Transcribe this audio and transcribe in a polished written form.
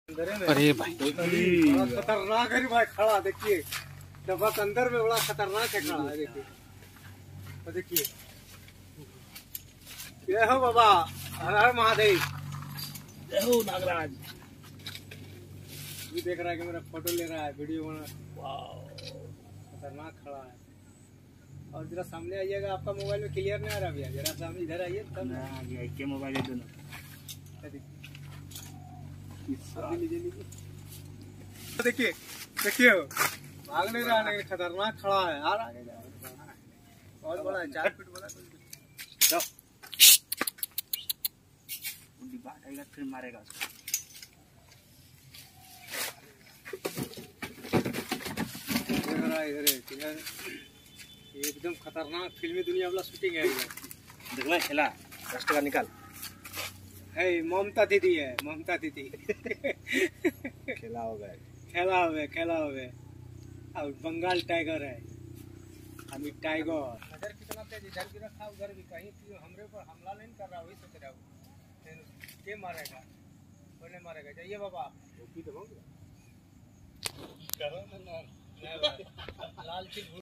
अरे भाई खतरनाक है भाई, खड़ा देखिए डब्बा के अंदर में बड़ा खतरनाक है, खड़ा है देखिए। तो देखिए ये हो बाबा, हर हर महादेव, जय हो नागराज। भी देख रहा है कि मेरा फोटो ले रहा है, वीडियो बना। खतरनाक खड़ा है। और जरा सामने आइएगा, आपका मोबाइल में क्लियर नहीं आ रहा भैया, जरा सामने इधर आइए तब। क्या मोबाइल है दोनों? देखिए देखिए भाग नहीं रहा, लेकिन खतरनाक खड़ा है यार। आगे जा, बहुत बड़ा है, 4 फीट बड़ा। फिर मारेगा इधर एकदम खतरनाक फिल्मी दुनिया वाला शूटिंग है इधर। देखना खेला 10 टका निकाल है। ममता दीदी है, ममता दीदी। खेला हो गए, खेला हुए, खेला हुए। और बंगाल टाइगर है, अमित टाइगर। नजर कितना तेज, इधर भी रखा उधर भी, कहीं हमरे ऊपर हमला नहीं कर रहा, वही सोच रहा हूँ के मारेगा, कोई नहीं मारेगा। जाइए बाबा, करो ना लाल चीज।